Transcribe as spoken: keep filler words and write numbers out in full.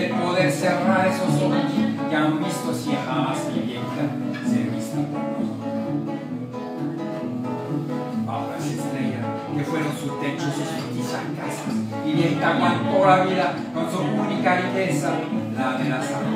de poder cerrar esos ojos que han visto si jamás mi vieja ser vista por mí. Bajo las estrellas que fueron su techo, sus petizas casas, y vieja aguantó la vida con su única riqueza, la de la salud.